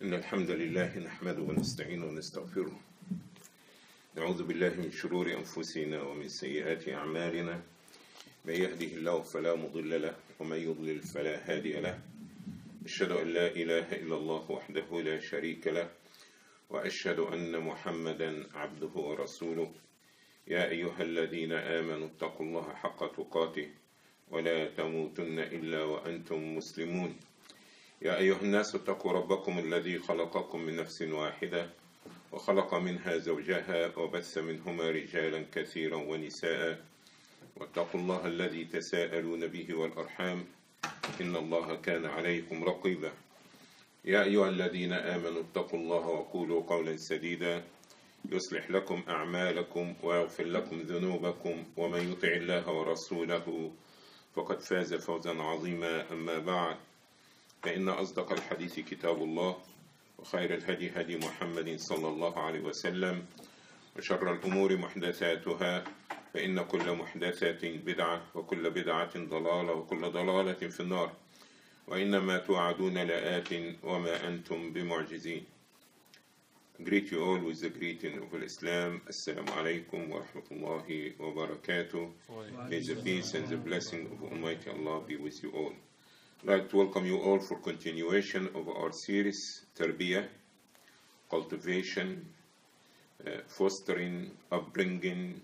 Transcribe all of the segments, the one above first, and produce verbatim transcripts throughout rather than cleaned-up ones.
إن الحمد لله نحمده ونستعينه ونستغفره. نعوذ بالله من شرور أنفسنا ومن سيئات أعمالنا. من يهده الله فلا مضل له ومن يضلل فلا هادي له. أشهد أن لا إله إلا الله وحده لا شريك له، وأشهد أن محمدا عبده ورسوله. يا أيها الذين آمنوا اتقوا الله حق تقاته ولا تموتن إلا وأنتم مسلمون. يا أيها الناس اتقوا ربكم الذي خلقكم من نفس واحدة وخلق منها زوجها وبث منهما رجالا كثيرا ونساء، واتقوا الله الذي تساءلون به والأرحام إن الله كان عليكم رقيبا. يا أيها الذين آمنوا اتقوا الله وقولوا قولا سديدا يصلح لكم أعمالكم ويغفر لكم ذنوبكم، ومن يطع الله ورسوله فقد فاز فوزا عظيما. أما بعد، فإن أصدق الحديث كتاب الله، وخير الهدي هدي محمد صلى الله عليه وسلم، وشر الأمور محدثاتها، فإن كل محدثة بدعة وكل بدعة ضلالة وكل ضلالة في النار، وإنما توعدون لآت وما أنتم بمعجزين. Greet you all with the greeting of Islam. Assalamu alaikum wa rahmatullahi wa barakatuh. May the peace and the blessing of Almighty Allah be with you all. I'd like to welcome you all for continuation of our series Tarbiyah, cultivation, uh, fostering, upbringing.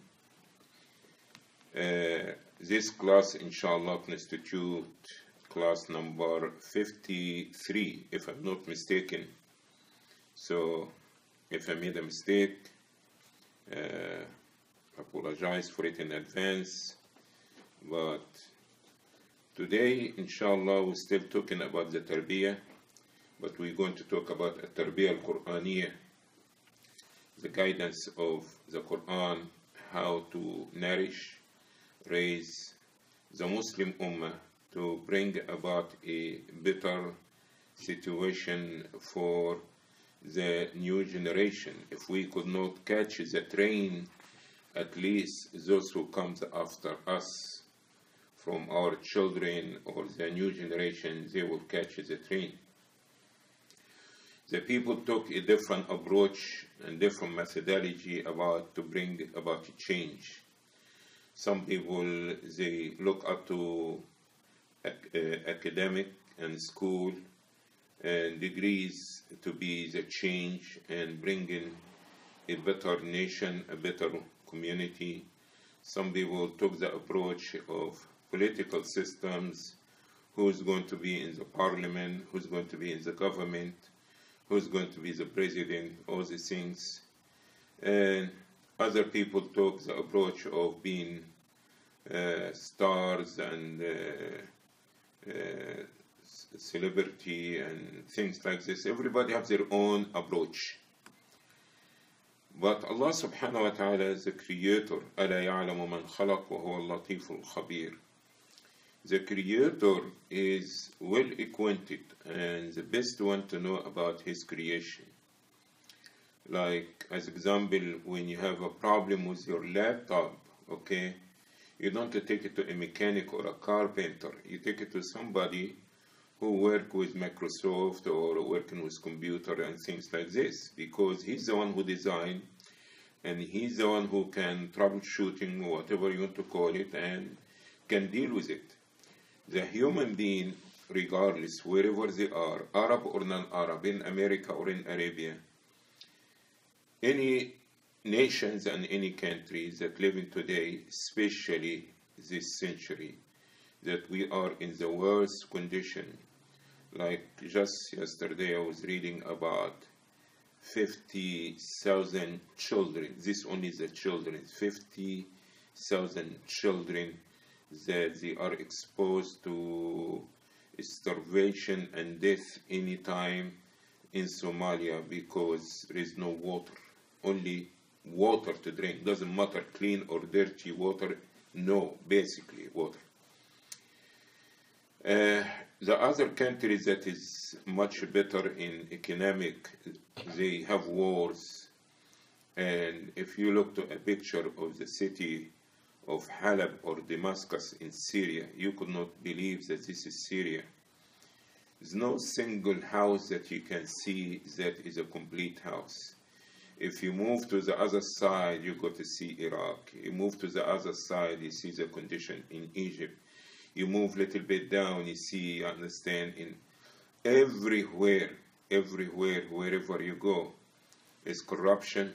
Uh, this class, inshallah, constitute class number fifty-three, if I'm not mistaken. So, if I made a mistake, uh, apologize for it in advance. But today, inshallah, we're still talking about the tarbiyah, but we're going to talk about a tarbiyah al-Qur'aniyah, the guidance of the Quran, how to nourish, raise the Muslim Ummah to bring about a better situation for the new generation. If we could not catch the train, at least those who comes after us, from our children or the new generation, they will catch the train. The people took a different approach and different methodology about to bring about change. Some people, they look up to ac- uh, academic and school and degrees to be the change and bringing a better nation, a better community. Some people took the approach of political systems, who's going to be in the parliament, who's going to be in the government, who's going to be the president, all these things. And other people took the approach of being uh, stars and uh, uh, celebrity and things like this. Everybody has their own approach. But Allah subhanahu wa ta'ala is the creator. أَلَا يَعْلَمُ مَنْ خَلَقَ وَهُوَ اللَّطِيفُ الْخَبِيرُ. The creator is well acquainted and the best one to know about his creation. Like, as example, when you have a problem with your laptop, okay, you don't take it to a mechanic or a carpenter. You take it to somebody who work with Microsoft or working with computer and things like this, because he's the one who designed and he's the one who can troubleshooting, whatever you want to call it, and can deal with it. The human being, regardless wherever they are, Arab or non-Arab, in America or in Arabia, any nations and any countries that live in today, especially this century, that we are in the worst condition. Like just yesterday I was reading about fifty thousand children, this only the children, fifty thousand children that they are exposed to starvation and death anytime in Somalia because there is no water, only water to drink. Doesn't matter clean or dirty water, no, basically water. Uh, the other countries that is much better in economic, they have wars. And if you look to a picture of the city of Halab or Damascus in Syria, you could not believe that this is Syria. There's no single house that you can see that is a complete house. If you move to the other side, you go to see Iraq. You move to the other side, you see the condition in Egypt. You move a little bit down, you see, you understand, in everywhere, everywhere, wherever you go, is corruption,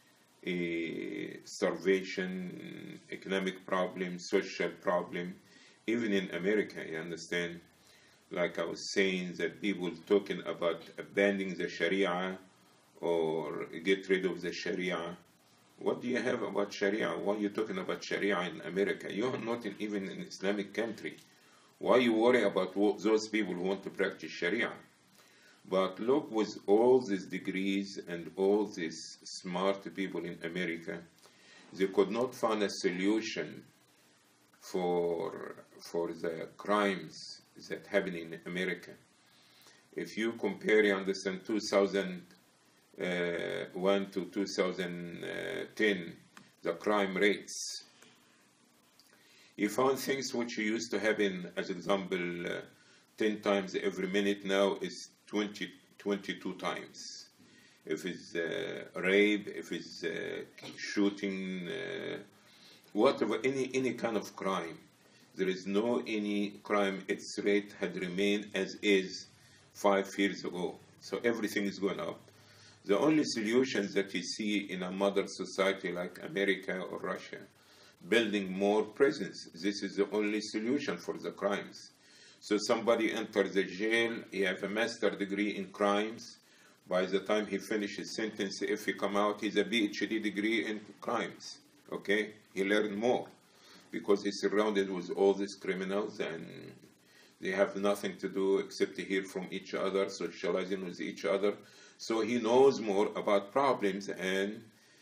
uh, starvation, economic problem, social problem. Even in America, you understand, like I was saying, that people talking about abandoning the Sharia or get rid of the Sharia. What do you have about Sharia? Why are you talking about Sharia in America? You are not in, even an Islamic country. Why you worry about what, those people who want to practice Sharia? But look, with all these degrees and all these smart people in America, they could not find a solution for, for the crimes that happen in America. If you compare, you understand, two thousand one to two thousand ten, the crime rates, you found things which used to happen, as example, uh, ten times every minute, now is twenty, twenty-two times. If it's uh, rape, if it's uh, shooting, uh, whatever, any, any kind of crime, there is no any crime, its rate had remained as is five years ago. So everything is going up. The only solutions that you see in a modern society like America or Russia, building more prisons. This is the only solution for the crimes. So somebody enters the jail, he has a master degree in crimes. By the time he finishes his sentence, if he come out, he's a B H D degree in crimes. Okay? He learned more because he's surrounded with all these criminals and they have nothing to do except to hear from each other, socializing with each other. So he knows more about problems and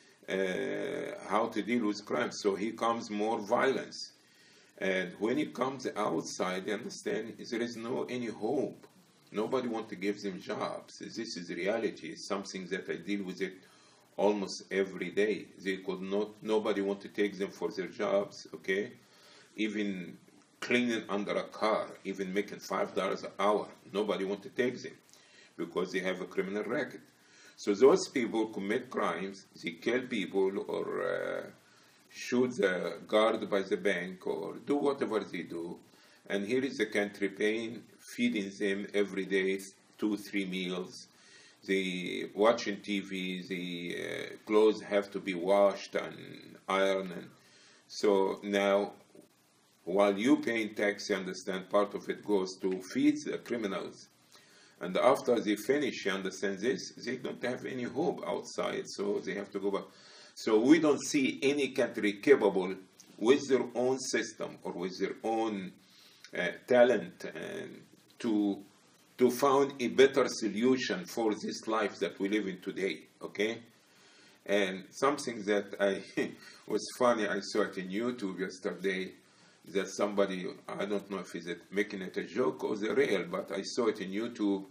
uh, how to deal with crime. So he comes more violence. And when he comes outside, you understand, there is no any hope. Nobody wants to give them jobs. This is reality. It's something that I deal with it almost every day. They could not, nobody want to take them for their jobs, okay? Even cleaning under a car, even making five dollars an hour, nobody want to take them because they have a criminal record. So those people commit crimes, they kill people or uh, shoot the guard by the bank or do whatever they do. And here is the country paying, feeding them every day, two, three meals. They watching T V, the uh, clothes have to be washed and ironed. And so now, while you paying tax, you understand, part of it goes to feed the criminals. And after they finish, you understand this, they don't have any hope outside, so they have to go back. So we don't see any country capable with their own system or with their own uh, talent and to to find a better solution for this life that we live in today, okay? And something that I was funny, I saw it in YouTube yesterday, that somebody, I don't know if he's making it a joke or the real, but I saw it in YouTube.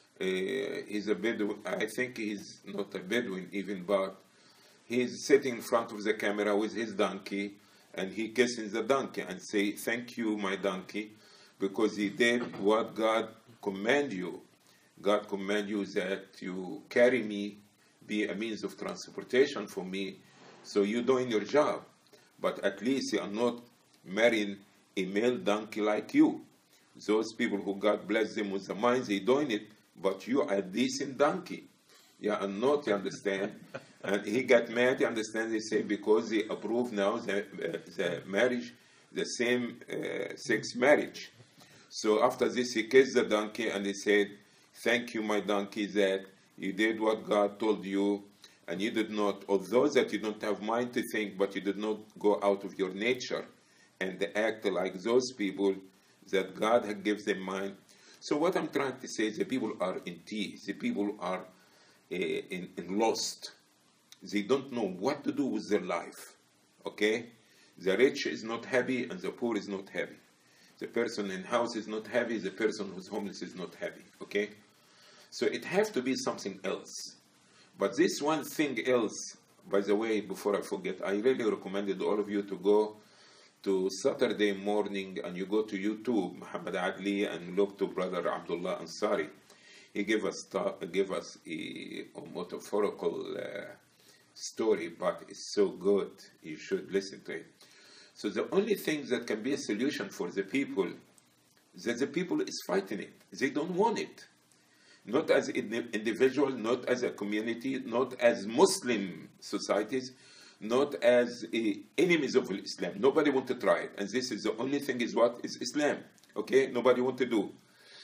Uh, he's a Bedouin, I think he's not a Bedouin even, but he's sitting in front of the camera with his donkey, and he kissing the donkey and say, "Thank you, my donkey, because he did what God command you. God command you that you carry me, be a means of transportation for me, so you're doing your job. But at least you are not marrying a male donkey like you. Those people who God bless them with the mind, they doing it, but you are a decent donkey. You are not, you understand?" And he got mad, you understand, they say, because they approve now the, uh, the marriage, the same uh, sex marriage. So after this, he kissed the donkey and he said, "Thank you, my donkey, that you did what God told you, and you did not, although that you don't have mind to think, but you did not go out of your nature and act like those people that God had given them mind." So what I'm trying to say is the people are in tears. The people are uh, in, in lost. They don't know what to do with their life, okay? The rich is not happy and the poor is not happy. The person in house is not happy, the person who's homeless is not happy, okay? So it has to be something else. But this one thing else, by the way, before I forget, I really recommended all of you to go to Saturday morning and you go to YouTube, Muhammad Adli, and look to Brother Abdullah Ansari. He gave us, gave us a, a metaphorical uh, story, but it's so good, you should listen to it. So the only thing that can be a solution for the people, that the people is fighting it. They don't want it. Not as an individual, not as a community, not as Muslim societies, not as uh, enemies of Islam. Nobody want to try it. And this is the only thing is what is Islam. Okay? Nobody want to do.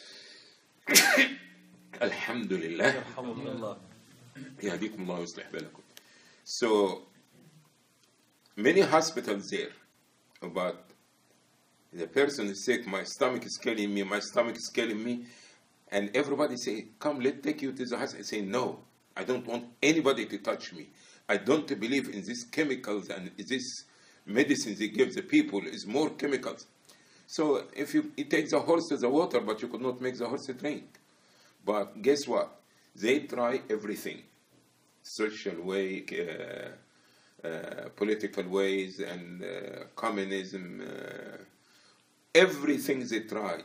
Alhamdulillah. يهديكم الله ويصلح بالكم. So, many hospitals there, but the person is sick, my stomach is killing me, my stomach is killing me, and everybody say, come, let's take you to the hospital. I say, no, I don't want anybody to touch me. I don't believe in these chemicals and this medicine they give the people is more chemicals. So if you it takes the horse to the water, but you could not make the horse drink. But guess what? They try everything. Social way, uh, uh, political ways, and uh, communism, uh, everything they try.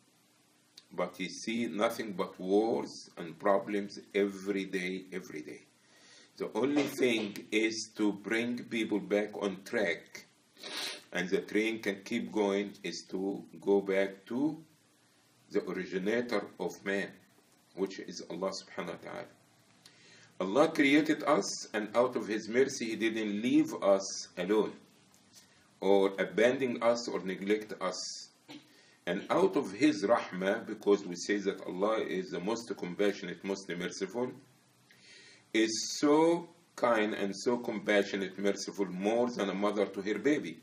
But you see nothing but wars and problems every day, every day. The only thing is to bring people back on track, and the train can keep going, is to go back to the originator of man, which is Allah subhanahu wa ta'ala. Allah created us, and out of His mercy He didn't leave us alone or abandon us or neglect us. And out of His rahmah, because we say that Allah is the most compassionate, most merciful, is so kind and so compassionate, merciful, more than a mother to her baby.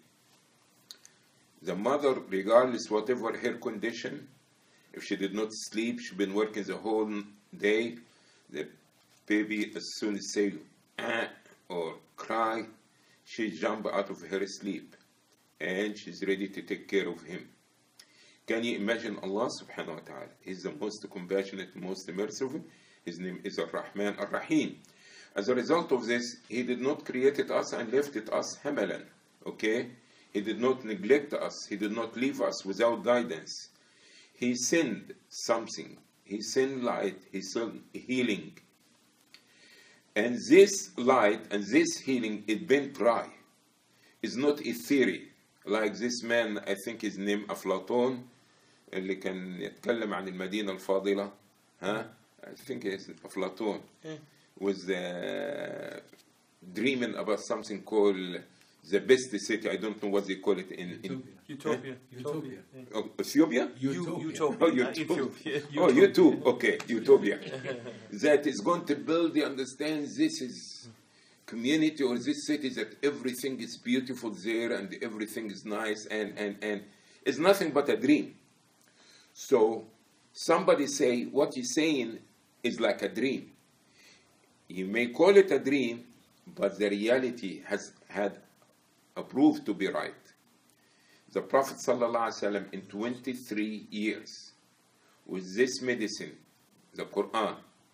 The mother, regardless whatever her condition, if she did not sleep, she's been working the whole day, the baby, as soon as say ah, or cry, she jump out of her sleep and she's ready to take care of him. Can you imagine Allah subhanahu wa ta'ala? He's the most compassionate, most merciful. His name is Ar-Rahman Ar-Rahim. As a result of this, He did not create us and left it us hamalan. Okay? He did not neglect us. He did not leave us without guidance. He sent something. He sent light. He sent healing. And this light and this healing is been try. It's not a theory. Like this man, I think his name Aflatun, اللي كان يتكلم عن المدينة الفاضلة. Huh? I think it's Aflatun. Yeah. Was uh, dreaming about something called the best city. I don't know what they call it in Utopia. in, Utopia. Utopia. Oh, Ethiopia? Utopia. Utopia. Oh, Utopia. Oh, YouTube. Okay, Utopia. That is going to build, you understand, this is community or this city that everything is beautiful there and everything is nice and, and, and it's nothing but a dream. So somebody say what you're saying is like a dream. You may call it a dream, but the reality has had proved to be right. The Prophet ﷺ in twenty-three years with this medicine, the Quran,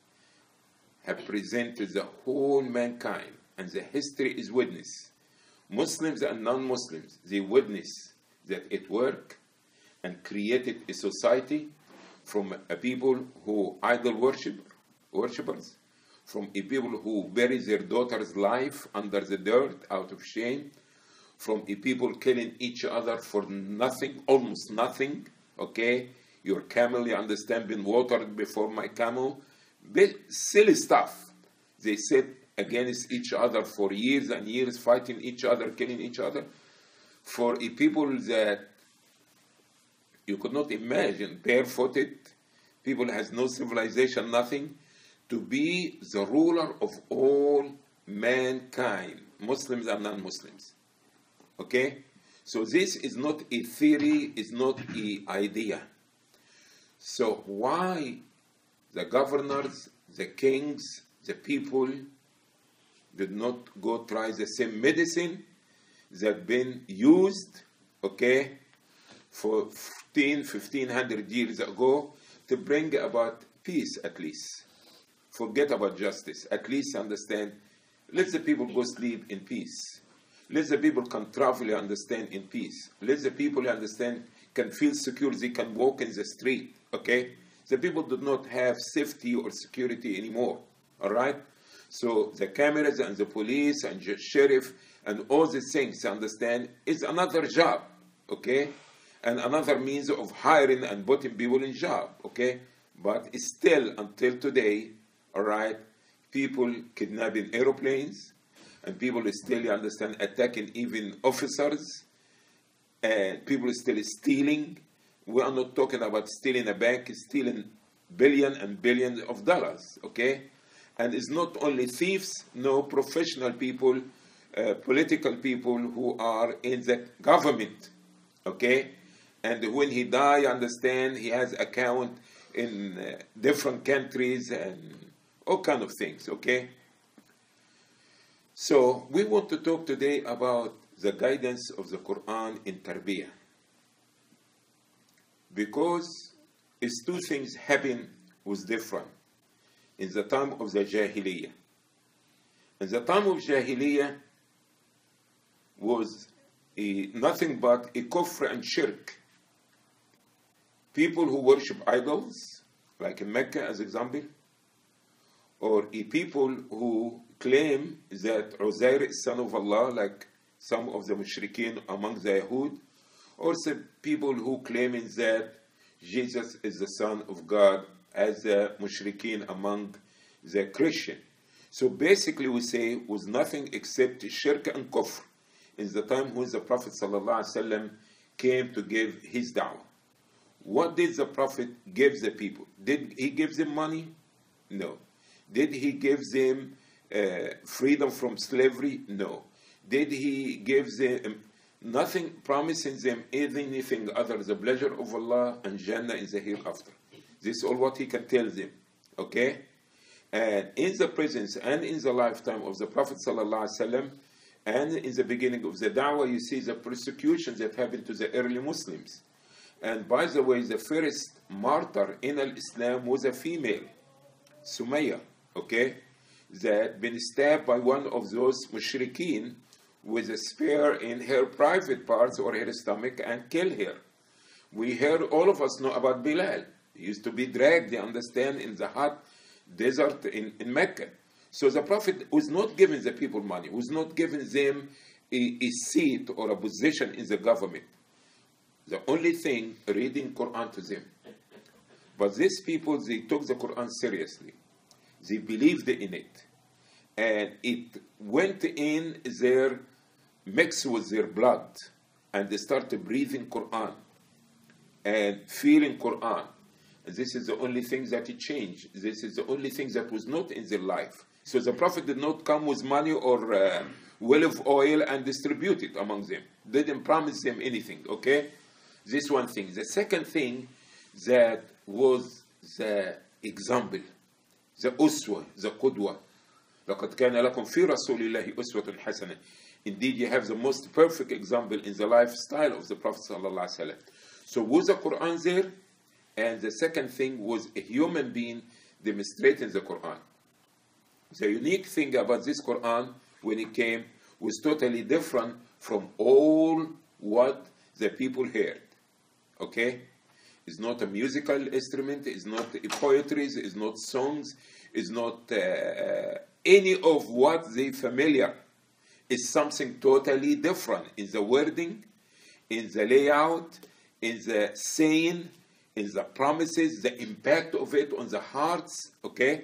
have presented the whole mankind, and the history is witness. Muslims and non-Muslims, they witness that it worked and created a society from a people who idol worship, worshippers, from a people who bury their daughter's life under the dirt out of shame, from a people killing each other for nothing, almost nothing, okay? Your camel, you understand, been watered before my camel. Silly stuff. They said against each other for years and years, fighting each other, killing each other, for a people that you could not imagine, barefooted, people has no civilization, nothing, to be the ruler of all mankind, Muslims and non-Muslims. Okay? So this is not a theory, it's not an idea. So why the governors, the kings, the people did not go try the same medicine that been used, okay, for fifteen, fifteen hundred years ago to bring about peace at least. Forget about justice. At least understand, let the people go sleep in peace. Let the people can travel, you understand, in peace. Let the people, you understand, can feel secure. They can walk in the street, okay? The people do not have safety or security anymore, all right? So the cameras and the police and the sheriff and all these things, you understand, is another job, okay? And another means of hiring and putting people in job, okay? But still, until today, all right, people kidnapping airplanes, and people still, you understand, attacking even officers, and people still stealing. We are not talking about stealing a bank, stealing billions and billions of dollars, okay? And it's not only thieves, no, professional people, uh, political people who are in the government, okay? And when he die, understand, he has account in uh, different countries and all kind of things, okay? So we want to talk today about the guidance of the Quran in Tarbiyah. Because it's two things happen was different in the time of the Jahiliyyah. In the time of Jahiliyyah was a, nothing but a kufr and shirk. People who worship idols, like in Mecca as example, or a people who claim that Uzair is son of Allah, like some of the mushrikeen among the Yahud, or some people who claim that Jesus is the son of God, as the mushrikeen among the Christian. So basically we say was nothing except shirk and kufr in the time when the Prophet ﷺ came to give his da'wah. What did the Prophet give the people? Did he give them money? No. Did he give them uh, freedom from slavery? No. Did he give them nothing, promising them anything other than the pleasure of Allah and Jannah in the hereafter? This is all what he can tell them, okay? And in the presence and in the lifetime of the Prophet ﷺ, and in the beginning of the da'wah, you see the persecution that happened to the early Muslims. And by the way, the first martyr in Islam was a female, Sumayya, okay, that been stabbed by one of those mushrikeen with a spear in her private parts or her stomach and killed her. We heard, all of us know about Bilal. He used to be dragged, you understand, in the hot desert in, in Mecca. So the Prophet was not giving the people money, was not giving them a, a seat or a position in the government. The only thing, reading Quran to them. But these people, they took the Quran seriously. They believed in it. And it went in their, mixed with their blood. And they started breathing Quran and feeling Quran. And this is the only thing that it changed. This is the only thing that was not in their life. So the Prophet did not come with money or uh, well of oil and distribute it among them. Didn't promise them anything, okay? This one thing. The second thing that was the example, the uswa, the qudwa. لَقَدْ كَانَ لَكُمْ فِي رَسُولِ اللَّهِ أُسْوَةٌ حَسَنَةٌ. Indeed, you have the most perfect example in the lifestyle of the Prophet ﷺ. So was the Quran there? And the second thing was a human being demonstrating the Quran. The unique thing about this Quran, when it came, was totally different from all what the people heard. Okay? It's not a musical instrument, it's not a poetry, it's not songs, it's not uh, any of what they familiar. It's something totally different in the wording, in the layout, in the saying, in the promises, the impact of it on the hearts, okay?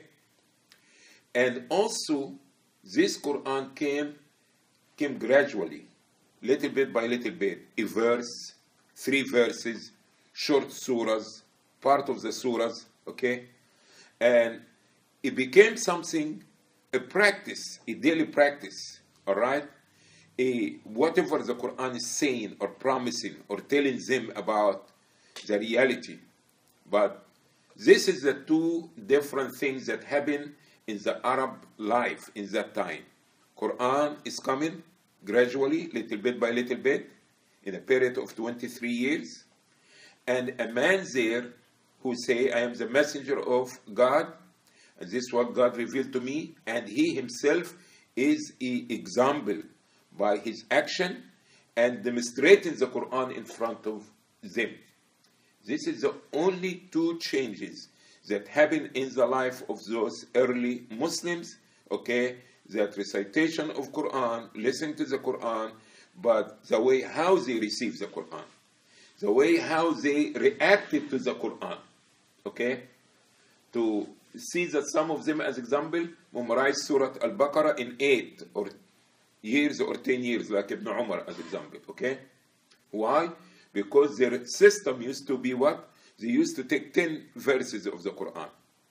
And also, this Quran came, came gradually, little bit by little bit, a verse, three verses, short surahs, part of the surahs, okay? And it became something, a practice, a daily practice, all right? A, whatever the Quran is saying or promising or telling them about the reality. But this is the two different things that happen in the Arab life in that time. Quran is coming gradually, little bit by little bit, in a period of twenty-three years. And a man there who say, I am the messenger of God, and this is what God revealed to me, and he himself is an example by his action and demonstrating the Quran in front of them. This is the only two changes that happened in the life of those early Muslims, okay? That recitation of Quran, listening to the Quran, but the way how they receive the Quran, the way how they reacted to the Quran, okay? To see that some of them, as example, memorize Surah Al-Baqarah in eight or years or ten years, like Ibn Umar, as example, okay? Why? Because their system used to be what? They used to take ten verses of the Quran.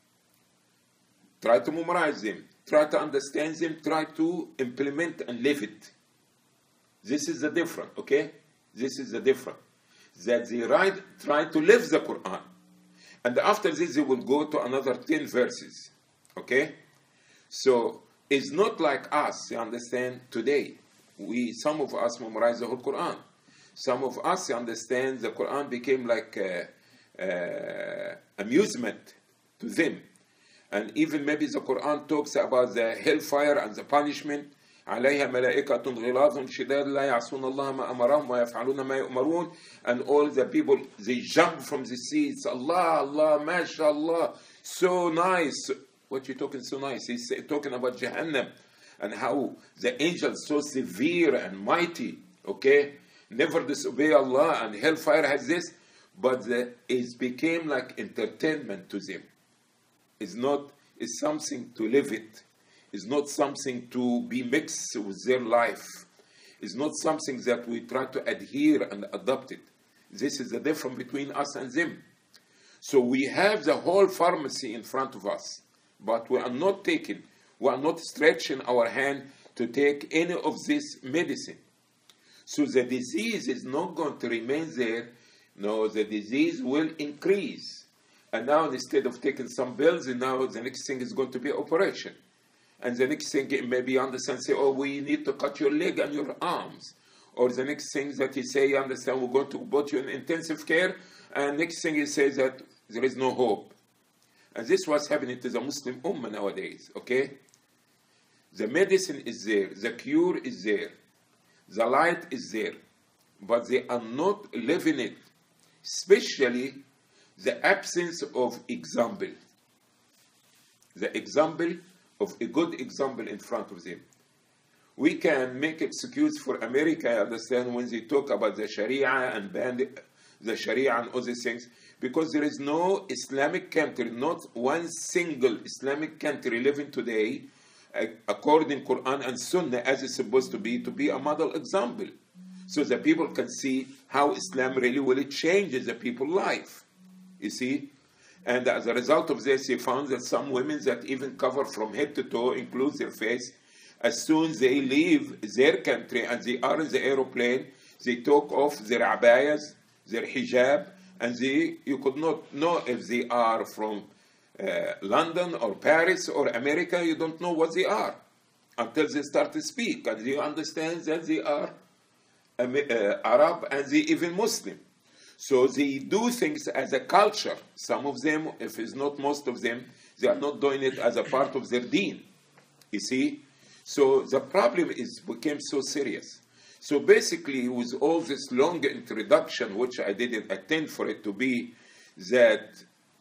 Try to memorize them. Try to understand them. Try to implement and live it. This is the difference, okay? This is the difference. That they write, try to live the Quran. And after this, they will go to another ten verses, okay? So, it's not like us, you understand, today. We, some of us memorize the whole Quran. Some of us, you understand, the Quran became like uh, uh, amusement to them. And even maybe the Quran talks about the hellfire and the punishment. عليها ملائكة غلاظ شداد لا يعصون الله ما أمرهم ويفعلون ما يؤمرون. And all the people, they jump from the seats. Allah, Allah, mashallah, so nice. What you talking so nice? He's talking about Jahannam and how the angels so severe and mighty, okay? Never disobey Allah, and hellfire has this, but the, it became like entertainment to them. It's not, it's something to live it. It's not something to be mixed with their life. It's not something that we try to adhere and adopt it. This is the difference between us and them. So we have the whole pharmacy in front of us, but we are not taking, we are not stretching our hand to take any of this medicine. So the disease is not going to remain there. No, the disease will increase. And now instead of taking some pills, now the next thing is going to be operation. And the next thing maybe you understand, say, oh, we need to cut your leg and your arms. Or the next thing that he say, you understand, we're going to put you in intensive care. And next thing he says that there is no hope. And this was happening to the Muslim Ummah nowadays, okay? The medicine is there. The cure is there. The light is there. But they are not living it. Especially the absence of example. The example of a good example in front of them. We can make excuse for America, I understand, when they talk about the Sharia and ban the Sharia and other things, because there is no Islamic country, not one single Islamic country living today, according to Quran and Sunnah, as it's supposed to be, to be a model example. So that people can see how Islam really will change the people's life. You see? And as a result of this, he found that some women that even cover from head to toe, include their face, as soon as they leave their country and they are in the aeroplane, they take off their abayas, their hijab, and they, you could not know if they are from uh, London or Paris or America. You don't know what they are until they start to speak, and you understand that they are uh, Arab and they even Muslim. So they do things as a culture. Some of them, if it's not most of them, they are not doing it as a part of their deen. You see? So the problem is became so serious. So basically, with all this long introduction, which I didn't attend for it to be, that,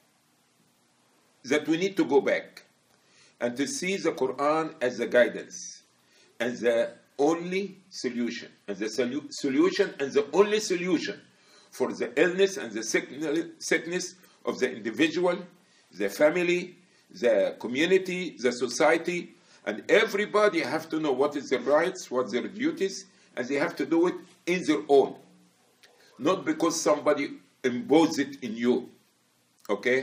that we need to go back and to see the Quran as a guidance and the only solution, and the solu- solution and the only solution for the illness and the sickness of the individual, the family, the community, the society, and everybody have to know what is their rights, what their duties, and they have to do it in their own. Not because somebody imposed it in you, okay?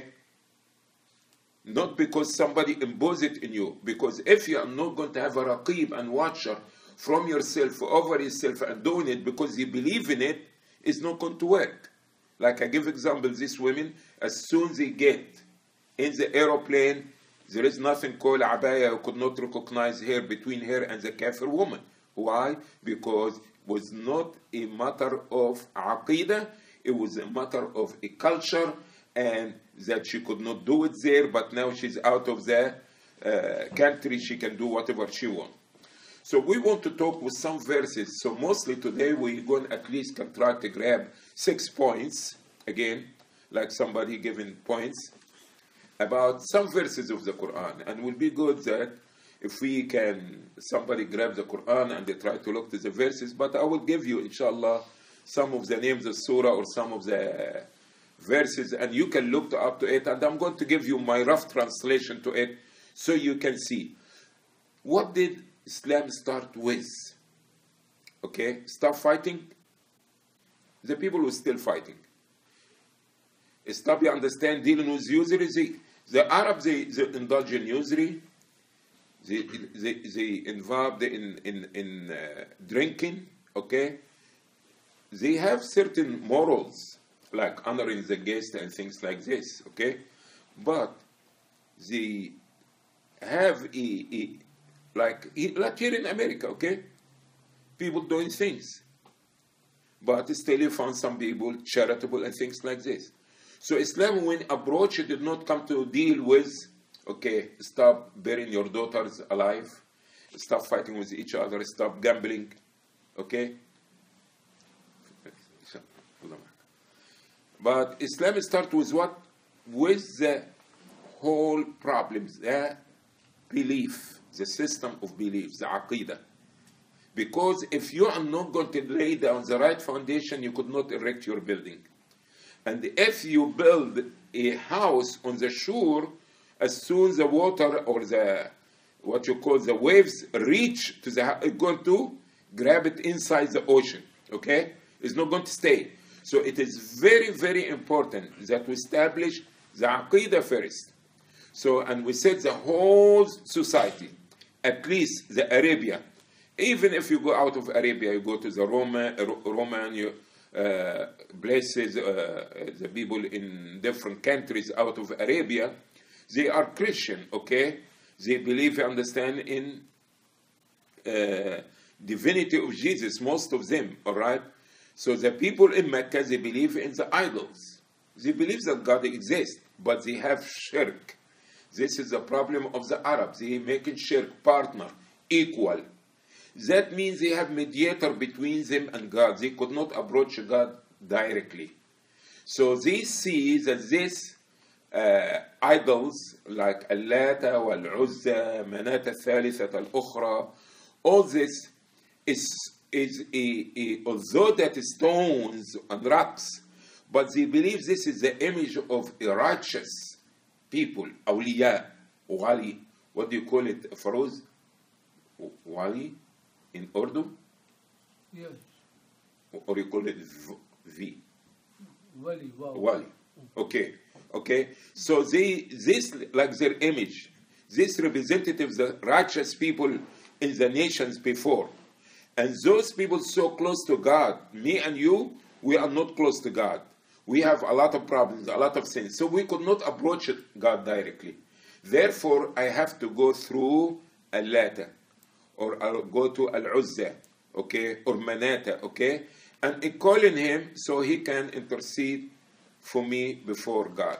Not because somebody imposed it in you, because if you are not going to have a raqib and watcher from yourself, over yourself, and doing it because you believe in it, it's not going to work. Like I give example, these women, as soon as they get in the aeroplane, there is nothing called abaya. You could not recognize her between her and the kafir woman. Why? Because it was not a matter of aqidah, it was a matter of a culture, and that she could not do it there, but now she's out of the uh, country, she can do whatever she wants. So we want to talk with some verses. So mostly today we're going at least can try to grab six points, again, like somebody giving points, about some verses of the Quran. And it will be good that if we can, somebody grab the Quran and they try to look to the verses. But I will give you, inshallah, some of the names of surah or some of the verses, and you can look up to it. And I'm going to give you my rough translation to it so you can see. What did Islam start with? Okay, stop fighting. The people were still fighting. Stop, you understand, dealing with usury. The, the Arabs, they, they indulge in usury. They, they, they involved in, in, in uh, drinking, okay? They have certain morals, like honoring the guest and things like this, okay? But they have a, a like, like here in America, okay? People doing things. But still you found some people charitable and things like this. So Islam, when approached, it did not come to deal with, okay, stop burying your daughters alive, stop fighting with each other, stop gambling, okay? But Islam starts with what? With the whole problems, the belief, the system of beliefs, the aqidah. Because if you are not going to lay down the right foundation, you could not erect your building. And if you build a house on the shore, as soon as the water or the, what you call the waves reach to the, it's going to grab it inside the ocean, okay? It's not going to stay. So it is very, very important that we establish the aqidah first. So, and we said the whole society, at least the Arabia, even if you go out of Arabia, you go to the Roman, Roman you, uh, places, uh, the people in different countries out of Arabia, they are Christian, okay? They believe, understand, in uh, divinity of Jesus, most of them, all right? So the people in Mecca, they believe in the idols. They believe that God exists, but they have shirk. This is the problem of the Arabs. They making shirk partner, equal. That means they have mediator between them and God. They could not approach God directly. So they see that these uh, idols like Al-Lata, Wal-Uzza, Manata Thalithat Al-Ukhra, all this is, is a, a, although that is stones and rocks, but they believe this is the image of a righteous people, awliya, wali. What do you call it, Farouz? Wali in Urdu? Yes. Or you call it V? Wali. Wow. Wali. Okay. Okay. So they, this, like their image, these representatives, the righteous people in the nations before. And those people so close to God, me and you, we are not close to God. We have a lot of problems, a lot of sins. So we could not approach God directly. Therefore, I have to go through Al-Lata, or I'll go to Al-Uzza, okay, or Manata, okay, and I'm calling him so he can intercede for me before God.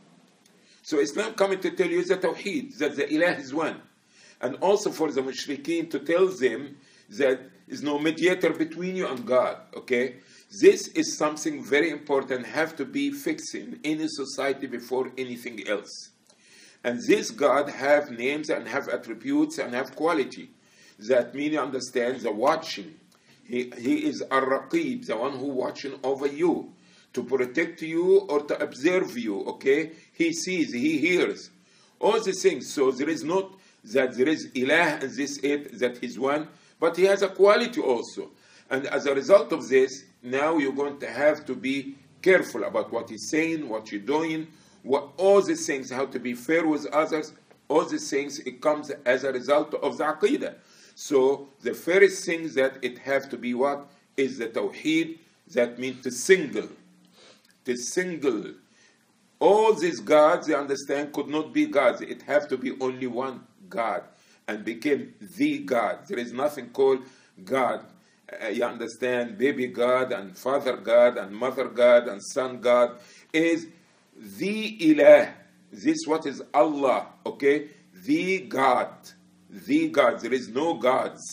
So Islam coming to tell you the Tawheed, that the Ilah is one. And also for the Mushrikeen to tell them that there is no mediator between you and God, okay? This is something very important, have to be fixed in any society before anything else. And this God have names and have attributes and have quality. That means you understand the watching. He, he is Ar-Raqib, the one who watching over you, to protect you or to observe you, okay? He sees, he hears. All these things. So there is not that there is Ilah and this it, that he's one, but he has a quality also. And as a result of this, now you're going to have to be careful about what he's saying, what you're doing, what, all these things, how to be fair with others, all these things, it comes as a result of the Aqidah. So the first thing that it has to be what? Is the Tawheed, that means to single. To single. All these gods, they understand, could not be gods. It has to be only one God and became the God. There is nothing called God. Uh, you understand, baby God and father God and mother God and son God is the Ilah. This what is Allah, okay? The God. The God. There is no gods.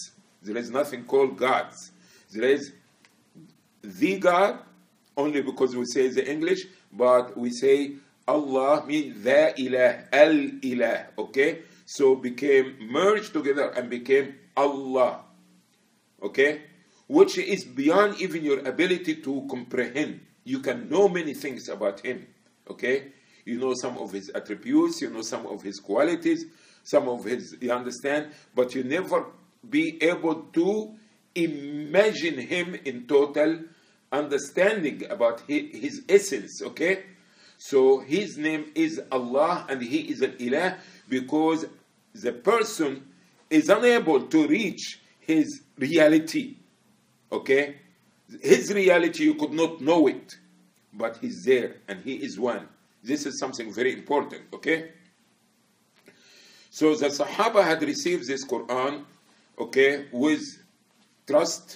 There is nothing called gods. There is the God, only because we say the English, but we say Allah means the ilah, al-ilah, okay? So became merged together and became Allah, okay? Which is beyond even your ability to comprehend. You can know many things about him, okay? You know some of his attributes, you know some of his qualities, some of his, you understand? But you never be able to imagine him in total understanding about his, his essence, okay? So his name is Allah and he is an ilah because the person is unable to reach his reality, okay? His reality, you could not know it, but he's there and he is one. This is something very important, okay? So the Sahaba had received this Quran, okay, with trust.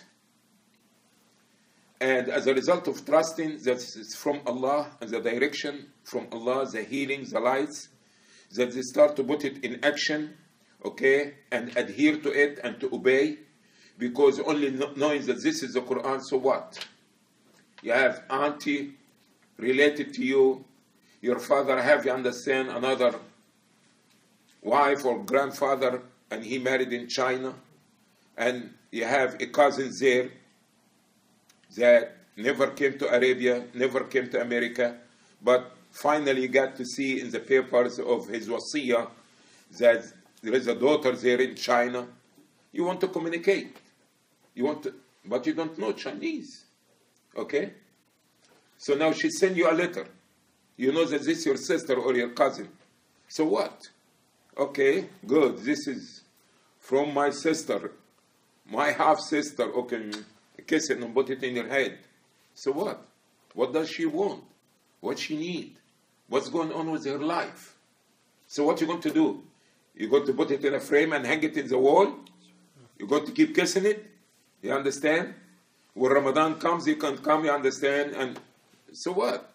And as a result of trusting that it's from Allah and the direction from Allah, the healing, the lights, that they start to put it in action, okay, and adhere to it and to obey, because only knowing that this is the Quran, so what? You have auntie related to you, your father have, you understand, another wife or grandfather, and he married in China, and you have a cousin there that never came to Arabia, never came to America, but finally you got to see in the papers of his wasiyah that there is a daughter there in China. You want to communicate, you want to, but you don't know Chinese, okay? So now she sent you a letter. You know that this is your sister or your cousin. So what? Okay, good. This is from my sister, my half-sister. Okay, kiss it and put it in your head. So what? What does she want? What she need? What's going on with her life? So what you going to do? You're going to put it in a frame and hang it in the wall? You're going to keep kissing it? You understand? When Ramadan comes, you can come, you understand? And so what?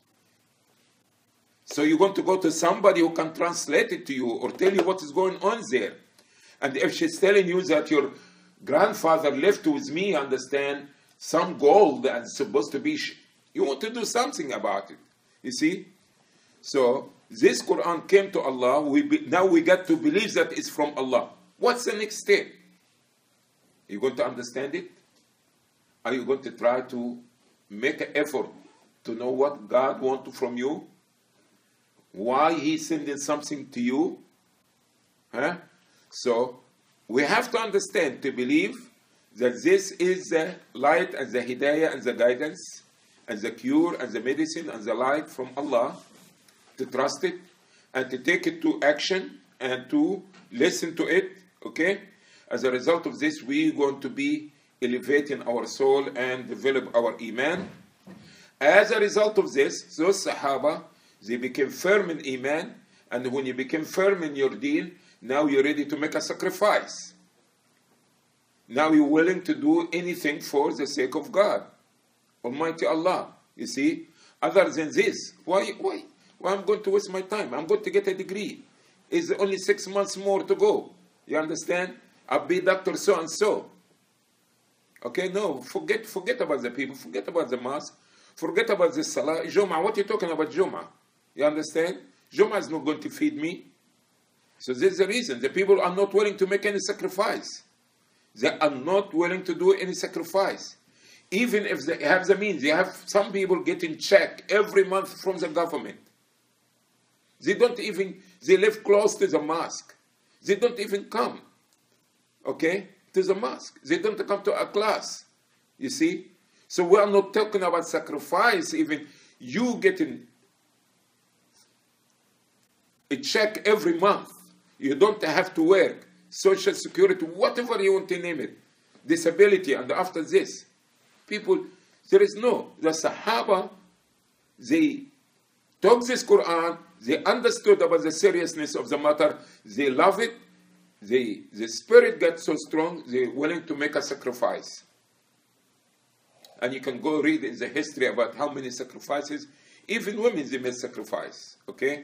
So you're going to go to somebody who can translate it to you or tell you what is going on there. And if she's telling you that your grandfather left with me, understand, some gold that's supposed to be, sh- you want to do something about it. You see? So this Quran came to Allah. We be, now we got to believe that it's from Allah. What's the next step? Are you going to understand it? Are you going to try to make an effort to know what God wants from you? Why He's sending something to you? Huh? So we have to understand, to believe that this is the light and the hidayah and the guidance and the cure and the medicine and the light from Allah, to trust it and to take it to action and to listen to it, okay? As a result of this, we're going to be elevating our soul and develop our iman. As a result of this, those Sahaba, they became firm in iman, and when you become firm in your deen, now you're ready to make a sacrifice. Now you're willing to do anything for the sake of God, Almighty Allah. You see, other than this, why, why, why I'm going to waste my time? I'm going to get a degree. It's only six months more to go. You understand? I'll be doctor so and so. Okay, no, forget, forget about the people, forget about the mosque, forget about the salah. Jum'ah, what are you talking about Jum'ah? You understand? Jum'ah is not going to feed me. So this is the reason. The people are not willing to make any sacrifice. They are not willing to do any sacrifice. Even if they have the means, they have some people getting check every month from the government. They don't even, they live close to the mosque. They don't even come, okay, to the mosque. They don't come to a class, you see. So we are not talking about sacrifice, even you getting a check every month. You don't have to work, social security, whatever you want to name it, disability, and after this, people, there is no, the Sahaba, they took this Quran, they understood about the seriousness of the matter, they love it, they, the spirit got so strong, they're willing to make a sacrifice. And you can go read in the history about how many sacrifices, even women, they made sacrifice, okay?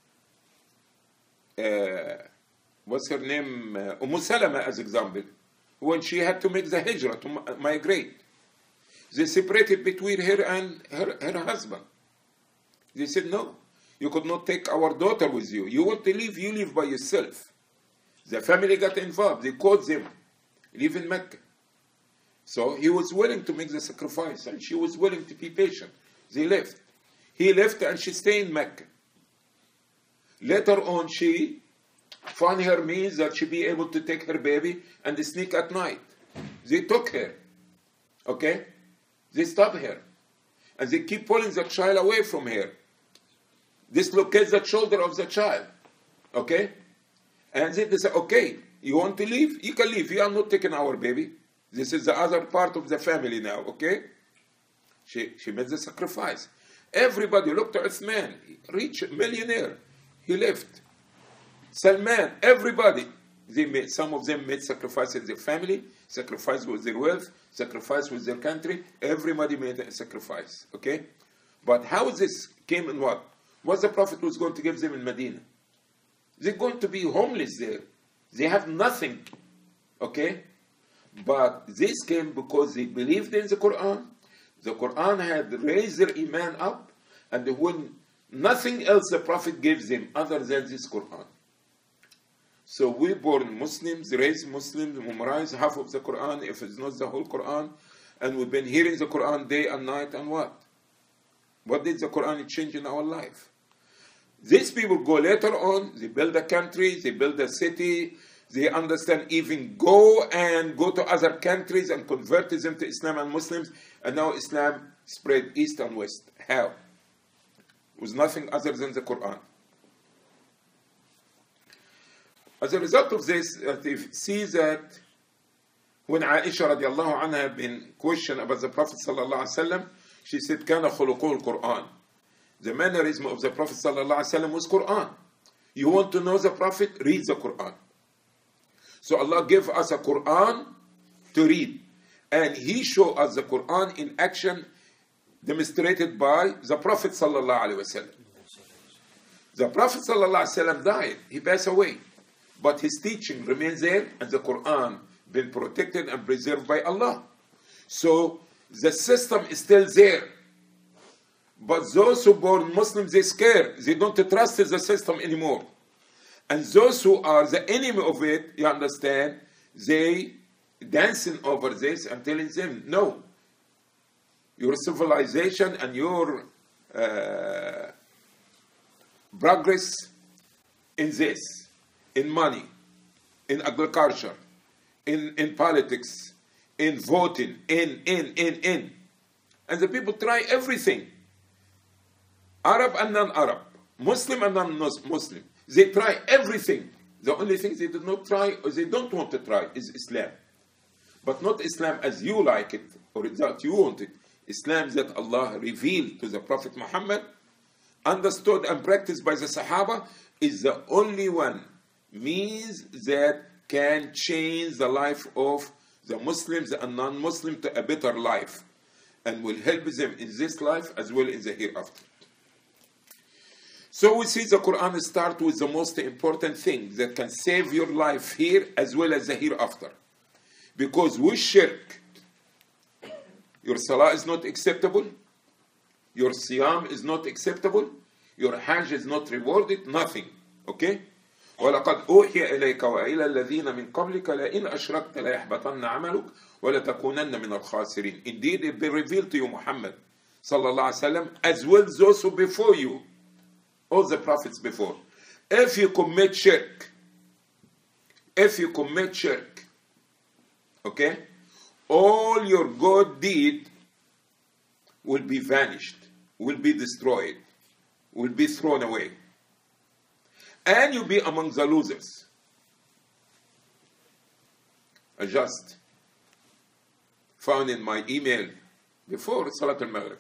Uh, what's her name? Uh, Umm Salama, as example. when she had to make the hijrah, to migrate. They separated between her and her, her husband. They said, no, you could not take our daughter with you. You want to leave, you live by yourself. The family got involved. They called them, live in Mecca. So he was willing to make the sacrifice, and she was willing to be patient. They left. He left, and she stayed in Mecca. Later on, she found her means that she be able to take her baby and sneak at night. They took her. Okay? They stopped her. And they keep pulling the child away from her. Dislocate the shoulder of the child. Okay? And then they say, okay, you want to leave? You can leave. You are not taking our baby. This is the other part of the family now. Okay? She, she made the sacrifice. Everybody looked at Uthman. Rich millionaire. He left. Salman, everybody. They made, some of them made sacrifice in their family, sacrifice with their wealth, sacrifice with their country. Everybody made a sacrifice. Okay? But how this came in what? What the Prophet was going to give them in Medina? They're going to be homeless there. They have nothing. Okay? But this came because they believed in the Quran. The Quran had raised their iman up, and when nothing else the Prophet gives them other than this Quran. So we born Muslims, raised Muslims, memorize half of the Quran, if it's not the whole Quran, and we've been hearing the Quran day and night, and what? What did the Quran change in our life? These people go later on, they build a country, they build a city, they understand even go and go to other countries and convert them to Islam and Muslims, and now Islam spread east and west. How? With nothing other than the Quran. As a result of this, uh, they see that when Aisha radiallahu anha had been questioned about the Prophet sallallahu alaihi wasallam, she said, كَانَ خُلُقُهُ الْقُرْآنِ. The mannerism of the Prophet sallallahu alaihi wasallam was Quran. You want to know the Prophet? Read the Quran. So Allah gave us a Quran to read. And He showed us the Quran in action demonstrated by the Prophet sallallahu alaihi wasallam. The Prophet sallallahu alaihi wasallam died. He passed away. But his teaching remains there, and the Quran been protected and preserved by Allah. So the system is still there. But those who born Muslims, they scared. They don't trust the system anymore. And those who are the enemy of it, you understand, they dancing over this and telling them, no, your civilization and your uh, progress in this, in money, in agriculture, in, in politics, in voting, in, in, in, in. And the people try everything. Arab and non-Arab, Muslim and non-Muslim. They try everything. The only thing they did not try, or they don't want to try, is Islam. But not Islam as you like it, or that you want it. Islam that Allah revealed to the Prophet Muhammad, understood and practiced by the Sahaba, is the only one means that can change the life of the Muslims and non-Muslims to a better life, and will help them in this life as well as the hereafter. So we see the Quran start with the most important thing that can save your life here as well as the hereafter. Because with shirk, your salah is not acceptable, your siyam is not acceptable, your hajj is not rewarded, nothing. Okay? وَلَقَدْ أُوحِيَ إِلَيْكَ وَإِلَى الَّذِينَ مِنْ قَبْلِكَ لَإِنْ أَشْرَكْتَ لَيَحْبَطَنَّ عَمَلُكَ وَلَتَكُونَنَّ مِنَ الْخَاسِرِينَ. Indeed, it be revealed to you, Muhammad sallallahu alaihi wasallam, as well as those who before you, all the prophets before. If you commit shirk, if you commit shirk, okay, all your good deed will be vanished, will be destroyed, will be thrown away. And you'll be among the losers. I just found in my email before Salat al-Maghrib,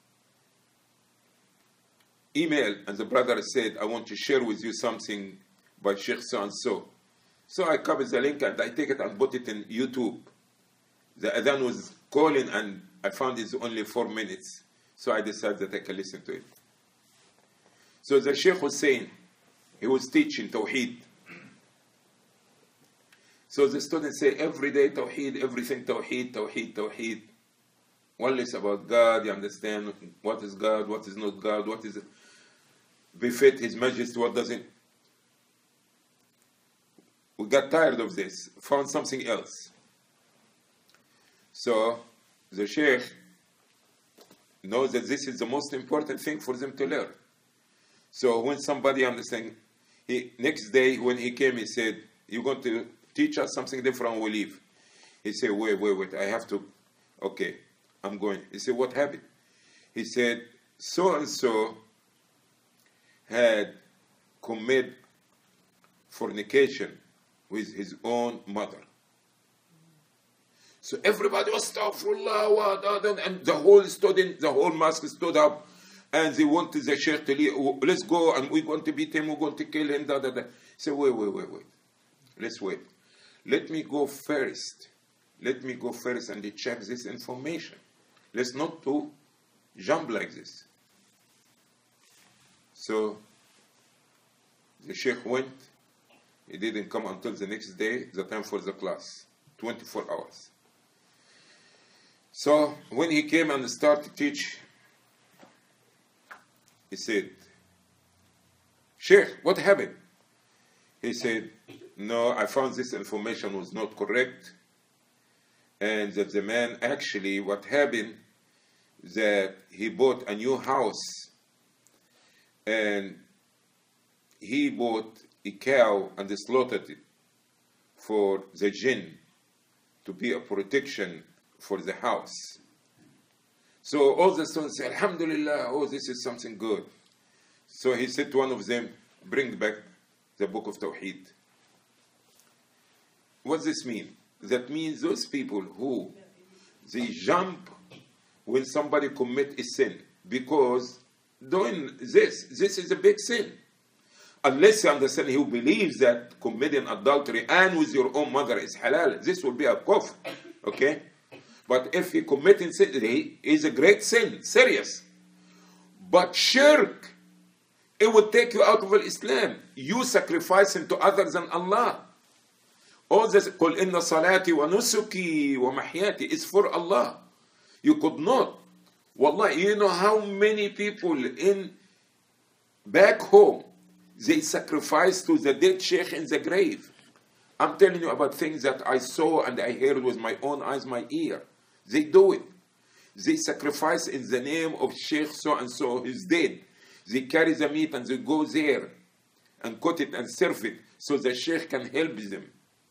email, and the brother said, I want to share with you something by Sheikh so-and-so. So I copied the link and I take it and put it in YouTube. The adhan was calling and I found it's only four minutes. So I decided that I can listen to it. So the Sheikh was saying, he was teaching Tawheed. So the students say every day Tawheed, everything Tawheed, Tawheed, Tawheed. One is about God, you understand what is God, what is not God, what is befit His Majesty, what doesn't. We got tired of this, found something else. So the Sheikh knows that this is the most important thing for them to learn. So when somebody understands, he, next day when he came, he said, "You're going to teach us something different, we'll leave." He said, wait, wait, wait, I have to, okay, I'm going. He said, what happened? He said, so-and-so had committed fornication with his own mother. So everybody was astaghfirullah, wa, and the whole student, the whole mosque stood up, and they wanted the Sheikh to leave. Let's go, and we're going to beat him, we're going to kill him, da, da, da. Say, wait, wait, wait, wait. Let's wait. Let me go first. Let me go first and check this information. Let's not to jump like this. So the Sheikh went. He didn't come until the next day, the time for the class, twenty-four hours. So when he came and started to teach, he said, "Sheikh, what happened?" He said, "No, I found this information was not correct. And that the man actually, what happened, that he bought a new house and he bought a cow and slaughtered it for the jinn to be a protection for the house." So all the students said, "Alhamdulillah, oh, this is something good." So he said to one of them, "Bring back the book of Tawheed." What does this mean? That means those people who they jump when somebody commit a sin, because doing this, this is a big sin. Unless you understand, who believes that committing adultery and with your own mother is halal, this will be a kufr, okay? But if he committing sin, he is a great sin, serious. But shirk, it will take you out of Islam. You sacrificing to others than Allah. All this, قُلْ إِنَّ صَلَاتِي وَنُسُكِي وَمَحْيَاتِي is for Allah. You could not. Wallah, you know how many people in back home, they sacrifice to the dead sheikh in the grave. I'm telling you about things that I saw and I heard with my own eyes, my ear. They do it. They sacrifice in the name of Sheikh so-and-so, he's dead. They carry the meat and they go there and cut it and serve it so the sheikh can help them.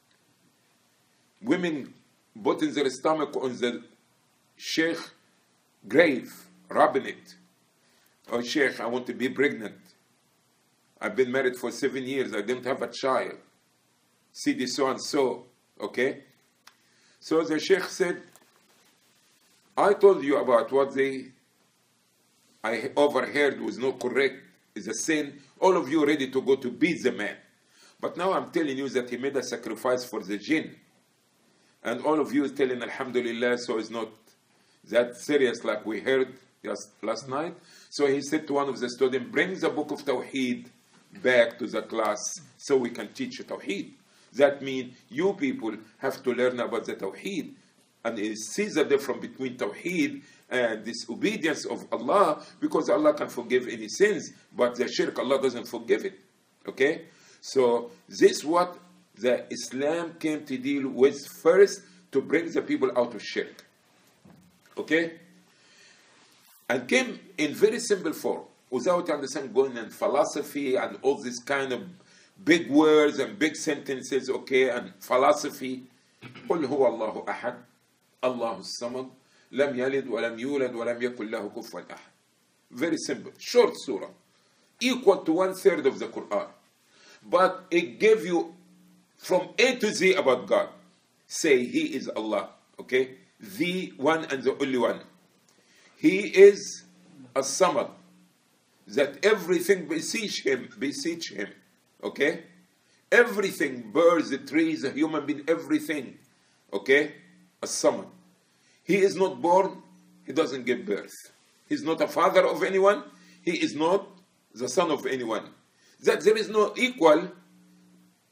Women putting their stomach on the sheikh grave, rubbing it. "Oh, Sheikh, I want to be pregnant. I've been married for seven years. I didn't have a child. See this so and so." Okay? So the Sheikh said, "I told you about what they I overheard was not correct, is a sin. All of you ready to go to beat the man. But now I'm telling you that he made a sacrifice for the jinn. And all of you is telling Alhamdulillah, so it's not that serious like we heard just last night." So he said to one of the students, "Bring the book of Tawheed back to the class so we can teach you Tawheed." That means you people have to learn about the Tawheed and see the difference between Tawheed and disobedience of Allah, because Allah can forgive any sins, but the shirk, Allah doesn't forgive it. Okay? So this is what the Islam came to deal with first, to bring the people out of shirk. Okay? And came in very simple form, without understanding going in philosophy and all this kind of big words and big sentences, okay, and philosophy. قُلْ هُوَ اللَّهُ أَحَدٌ اللَّهُ الصَّمَدُ لَمْ يَلِدْ وَلَمْ يُولَدْ وَلَمْ يَكُنْ لَهُ كُفُوًا أَحَدٌ. Very simple, short surah, equal to one third of the Quran. But it gave you from A to Z about God. Say, He is Allah, okay? The one and the only one. He is as-Samad, that everything beseech Him, beseech Him, okay? Everything, birds, the trees, the human being, everything, okay? As-Samad. He is not born, He doesn't give birth. He's not a father of anyone, He is not the son of anyone. That there is no equal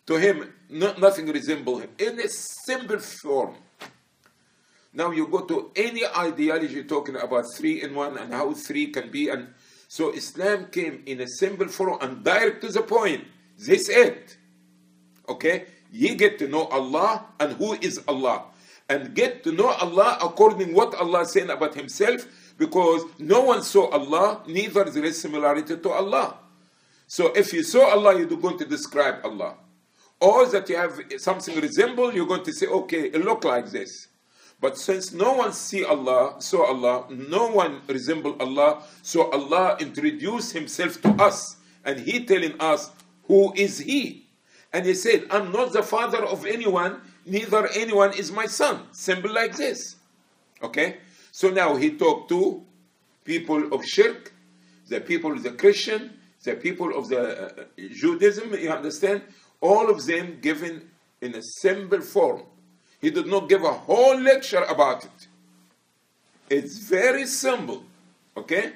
To him, no, nothing resembles him. In a simple form. Now you go to any ideology talking about three in one and how three can be. And so Islam came in a simple form and direct to the point. This it. Okay? You get to know Allah and who is Allah. And get to know Allah according to what Allah is saying about himself, because no one saw Allah, neither there is similarity to Allah. So if you saw Allah, you're going to describe Allah. Or that you have something resemble, you're going to say, okay, it look like this. But since no one see Allah, saw Allah, no one resemble Allah, so Allah introduced himself to us. And he telling us, who is he? And he said, I'm not the father of anyone, neither anyone is my son. Simple like this. Okay? So now he talked to people of shirk, the people of the Christian, the people of the uh, Judaism, you understand? All of them given in a simple form. He did not give a whole lecture about it. It's very simple. Okay?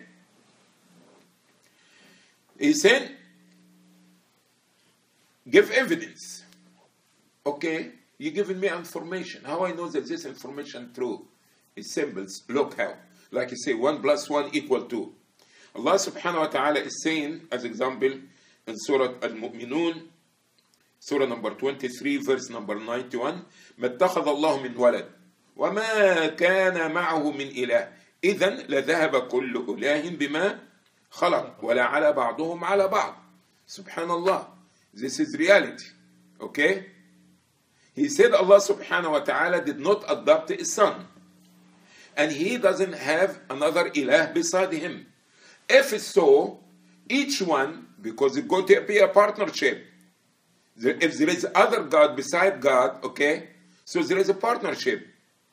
He said, give evidence. Okay? You're giving me information. How I know that this information true? It's simple. Look how. Like you say, one plus one equal two. Allah subhanahu wa ta'ala is saying, as example, in Surah Al-Mu'minun, Surah number twenty-three, verse number ninety-one, مَا اتَّخَذَ اللَّهُ مِنْ وَلَدٍ وَمَا كَانَ مَعَهُ مِنْ إِلَهٍ إِذًا لَذَهَبَ كُلُّ إِلَهٍ بِمَا خَلَقَ وَلَا عَلَى بَعْضُهُمْ عَلَى بَعْضٍ. Subhanallah. This is reality. Okay? He said Allah subhanahu wa ta'ala did not adopt a son. And he doesn't have another ilah beside him. If it's so, each one, because it's going to be a partnership. If there is other God beside God, okay, so there is a partnership.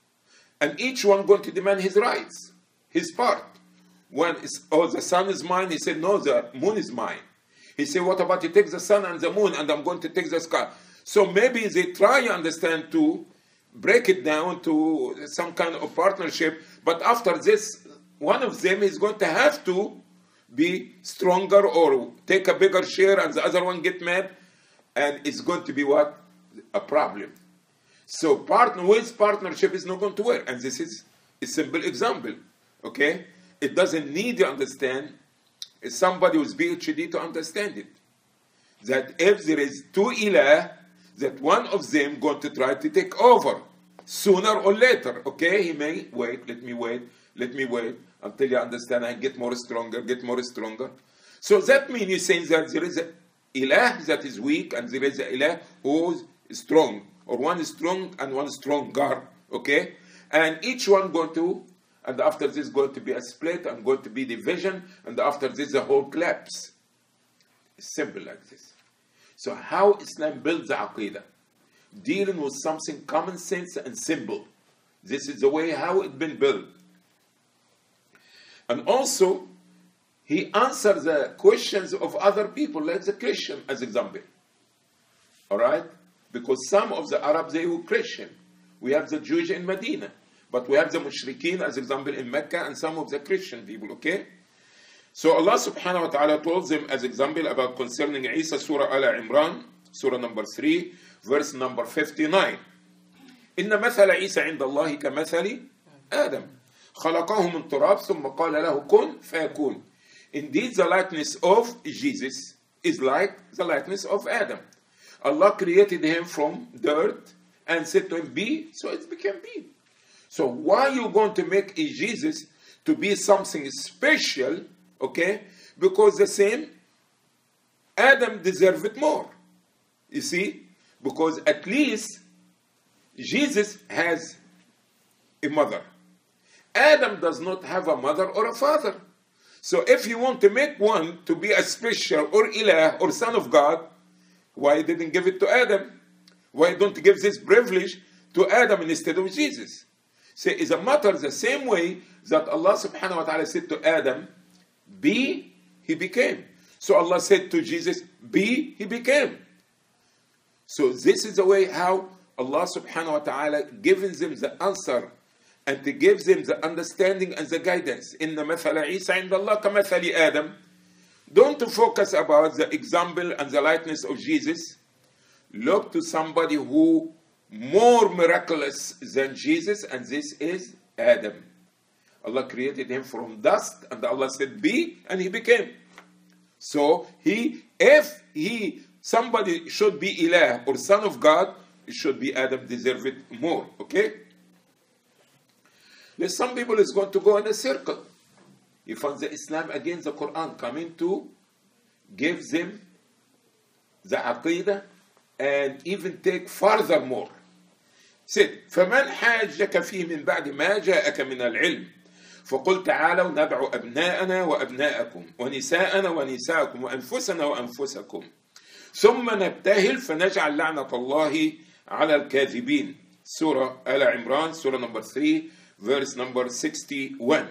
And each one going to demand his rights, his part. One is, oh, the sun is mine. He said, no, the moon is mine. He said, what about you take the sun and the moon and I'm going to take the sky? So maybe they try, you understand, to break it down to some kind of partnership. But after this, one of them is going to have to be stronger or take a bigger share and the other one get mad. And it's going to be what? A problem. So partner with partnership is not going to work. And this is a simple example. Okay? It doesn't need to understand. It's somebody who's P H D to understand it. That if there is two ilah, that one of them going to try to take over. Sooner or later. Okay? He may wait, let me wait, let me wait until you understand I get more stronger, get more stronger. So that means you're saying that there is a ilah that is weak and there is a ilah who is strong. Or one is strong and one is stronger. Okay? And each one going to, and after this going to be a split and going to be division, and after this a whole collapse. It's simple like this. So how Islam builds the aqidah? Dealing with something common sense and simple. This is the way how it's been built. And also, he answers the questions of other people, like the Christian, as example. All right? Because some of the Arabs, they were Christian. We have the Jews in Medina. But we have the Mushrikeen, as example, in Mecca, and some of the Christian people, okay? So Allah subhanahu wa ta'ala told them, as example, about concerning Isa, Surah Al-Imran, Surah number three, verse number fifty-nine. إِنَّ مَثَلَ عِيسَى عِنْدَ اللَّهِ كَمَثَلِ آدَمَ خَلَقَهُ مِنْ تُرَابٍ ثُمَّ قَالَ لَهُ كُنْ فَيَكُونُ. Indeed, the likeness of Jesus is like the likeness of Adam. Allah created him from dirt and said to him, be, so it became be. So why are you going to make a Jesus to be something special, okay? Because the same, Adam deserved it more. You see? Because at least Jesus has a mother. Adam does not have a mother or a father. So if you want to make one to be a special or ilah or son of God, why didn't give it to Adam? Why don't you give this privilege to Adam instead of Jesus? So it's a matter the same way that Allah subhanahu wa ta'ala said to Adam, be, he became. So Allah said to Jesus, be, he became. So this is the way how Allah subhanahu wa ta'ala gives them the answer and to give them the understanding and the guidance. Inna mathala Isa inda Allah ka mathali Adam. Don't focus about the example and the likeness of Jesus. look to somebody who more miraculous than Jesus, and this is Adam. Allah created him from dust, and Allah said, be, and he became. So he, if he, somebody should be Ilah or son of God, it should be Adam, deserve it more, okay? There's some people is going to go in a circle. You find the Islam against the Quran coming to give them the aqidah and even take furthermore. Said, فَمَنْ حَاجَّكَ فِيهِ مِنْ بَعْدِ مَا جَاءَكَ مِنَ الْعِلْمِ فقل تعالوا ندع أبناءنا وأبناءكم ونساءنا ونساءكم وأنفسنا وأنفسكم ثم نبتهل فنجعل لعنة الله على الكاذبين. Surah Al Imran, Surah number three, verse number sixty-one.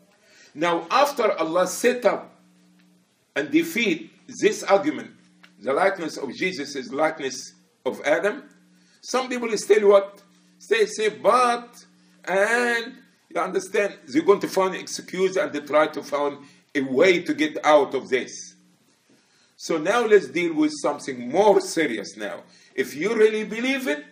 Now, after Allah set up and defeat this argument, the likeness of Jesus is likeness of Adam, some people still what? They say, but, and, you understand, they're going to find an excuse and they try to find a way to get out of this. So now let's deal with something more serious now. If you really believe it,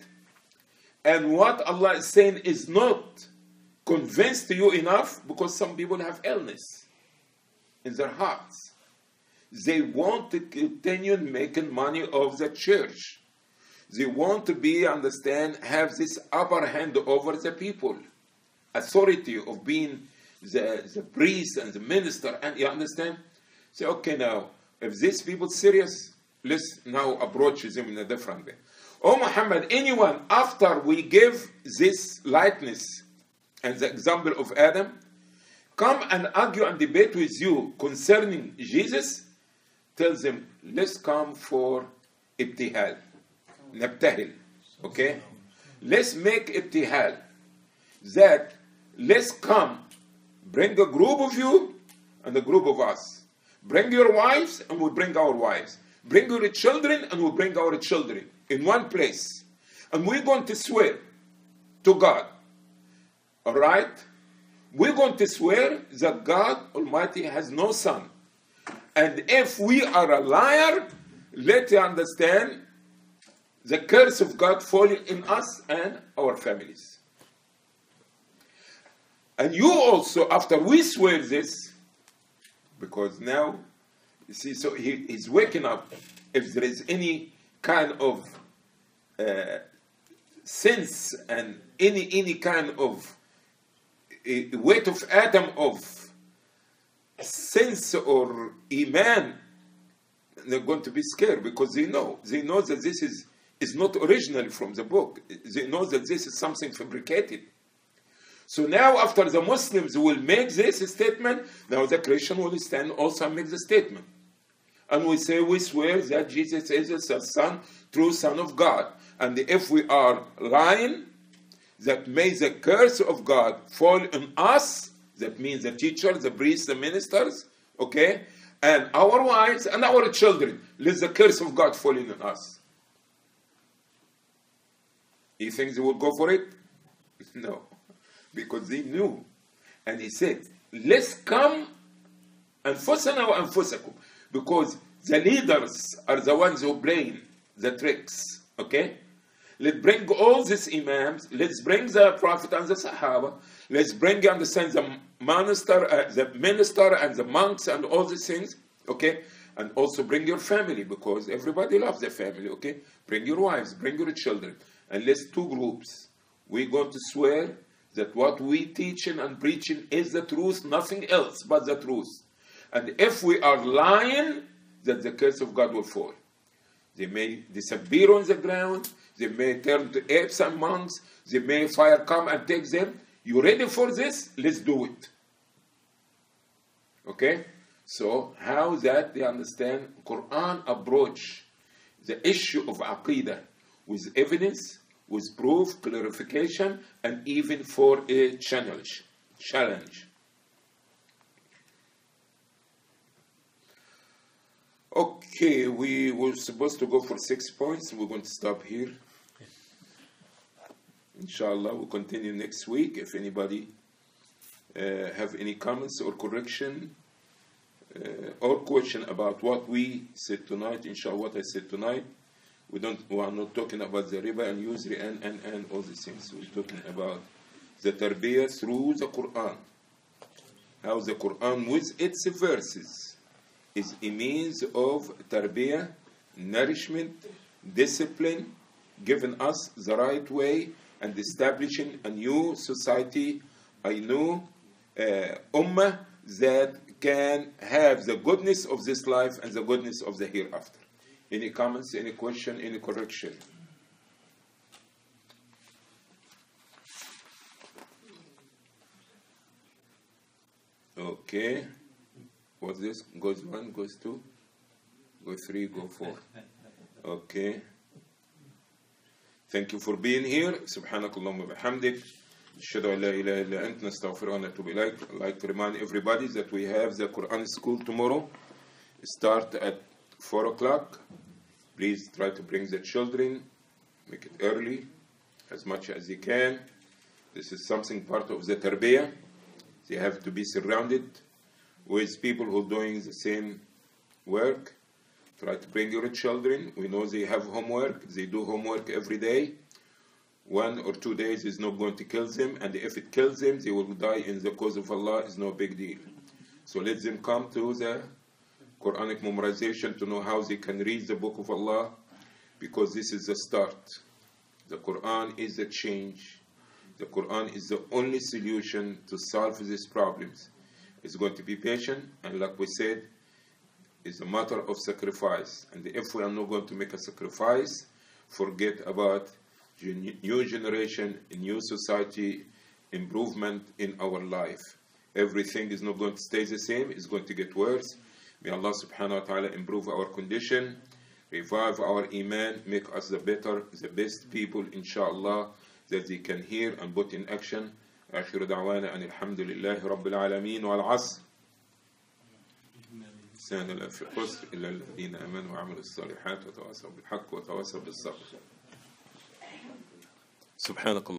and what Allah is saying is not convinced you enough, because some people have illness in their hearts. They want to continue making money of the church. They want to be, understand, have this upper hand over the people. Authority of being the, the priest and the minister, and you understand? Say, okay, now, if these people serious, let's now approach them in a different way. Oh Muhammad, anyone after we give this likeness and the example of Adam, come and argue and debate with you concerning Jesus, tell them, let's come for ibtihal, nabtahil, okay? Let's make ibtihal, that let's come, bring a group of you and a group of us. Bring your wives and we'll bring our wives. Bring your children and we'll bring our children in one place. And we're going to swear to God. All right? We're going to swear that God Almighty has no son. And if we are a liar, let you understand the curse of God falling in us and our families. And you also, after we swear this, because now, you see, so he, he's waking up. If there is any kind of uh, sense and any any kind of uh, weight of atom of sense or iman, they're going to be scared, because they know they know that this is is not originally from the book. They know that this is something fabricated. So now, after the Muslims will make this statement, now the Christian will stand also and make the statement. And we say, we swear that Jesus is the Son, true Son of God. And if we are lying, that may the curse of God fall on us, that means the teachers, the priests, the ministers, okay, and our wives and our children. Let the curse of God fall on us. You think they will go for it? No. Because they knew. And he said, let's come أنفسنا وأنفسكم. Because the leaders are the ones who bring the tricks. Okay? Let's bring all these imams. Let's bring the Prophet and the Sahaba. Let's bring, you understand, the minister, uh, the minister and the monks and all these things. Okay? And also bring your family, because everybody loves their family. Okay? Bring your wives, bring your children. And let's two groups. We're going to swear that what we teaching and preaching is the truth, nothing else but the truth. And if we are lying, that the curse of God will fall. They may disappear on the ground. They may turn to apes and monks. They may fire come and take them. You ready for this? Let's do it. Okay? So how that they understand Quran approach the issue of Aqidah with evidence, with proof, clarification, and even for a challenge. Challenge. Okay, we were supposed to go for six points. We're going to stop here. Inshallah, we'll continue next week. If anybody uh, have any comments or correction uh, or question about what we said tonight, inshallah, what I said tonight, We don't. We are not talking about the riba and usury and, and, and all these things. We're talking about the tarbiyah through the Quran. How the Quran with its verses is a means of tarbiyah, nourishment, discipline, giving us the right way and establishing a new society, a new uh, ummah that can have the goodness of this life and the goodness of the hereafter. Any comments, any question, any correction? Okay. What's this? Goes one, goes two, go three, go four. Okay. Thank you for being here. Subhanakallahumma bihamdik. Ashhadu an la ilaha illa anta nastaghfiruka wa natubu ilayk. I'd like to remind everybody that we have the Quran school tomorrow. Start at four o'clock. Please try to bring the children. Make it early, as much as you can. This is something part of the tarbiyah. They have to be surrounded with people who are doing the same work. Try to bring your children. We know they have homework. They do homework every day. One or two days is not going to kill them, and if it kills them, they will die in the cause of Allah. It's no big deal. So let them come to the Quranic memorization to know how they can read the book of Allah, because this is the start. The Quran is the change. The Quran is the only solution to solve these problems. It's going to be patient, and like we said, it's a matter of sacrifice. And if we are not going to make a sacrifice, forget about new generation, new society, improvement in our life. Everything is not going to stay the same, it's going to get worse. May Allah subhanahu wa ta'ala improve our condition, revive our iman, make us the better, the best people, inshallah, that they can hear and put in action. آخر دعوانا أن الحمد لله رب العالمين والعصر. سان لا في قصر إلا الذين آمنوا وعملوا الصالحات وتواصوا بالحق وتواصوا بالصبر. سبحانك الله.